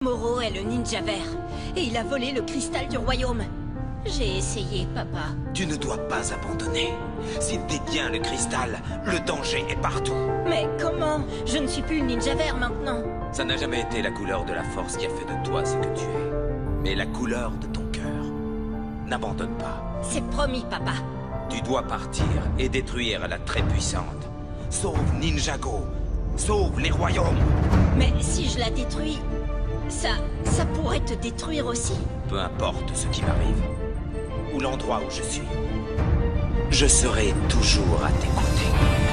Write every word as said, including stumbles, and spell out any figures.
Moro est le ninja vert, et il a volé le cristal du royaume. J'ai essayé, papa. Tu ne dois pas abandonner. S'il détient le cristal, le danger est partout. Mais comment? Je ne suis plus le ninja vert maintenant. Ça n'a jamais été la couleur de la force qui a fait de toi ce que tu es, mais la couleur de ton cœur. N'abandonne pas. C'est promis, papa. Tu dois partir et détruire la très puissante. Sauve Ninjago. Sauve les royaumes. Mais si je la détruis, ça... ça pourrait te détruire aussi. Peu importe ce qui m'arrive, ou l'endroit où je suis, je serai toujours à tes côtés.